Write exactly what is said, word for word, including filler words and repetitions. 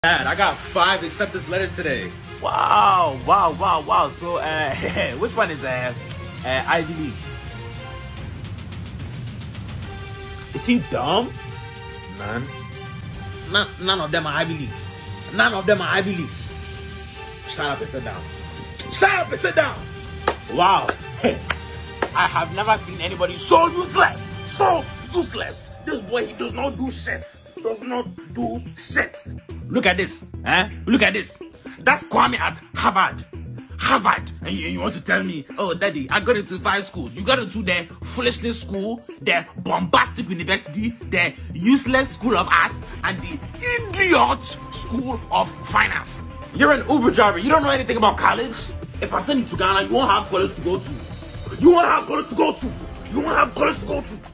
Dad, I got five acceptance letters today. Wow, wow, wow, wow. So, uh, which one is uh, uh, Ivy League? Is he dumb? Man. None, none of them are Ivy League. None of them are Ivy League. Shut up and sit down. Shut up and sit down. Wow. I have never seen anybody so useless. So useless. This boy, he does not do shit. He does not do shit. Look at this. Eh? Look at this. That's Kwame at Harvard. Harvard. And you, you want to tell me, oh, daddy, I got into five schools. You got into the foolishness school, the bombastic university, the useless school of arts, and the idiot school of finance. You're an Uber driver. You don't know anything about college? If I send you to Ghana, you won't have college to go to. You won't have college to go to. You won't have college to go to.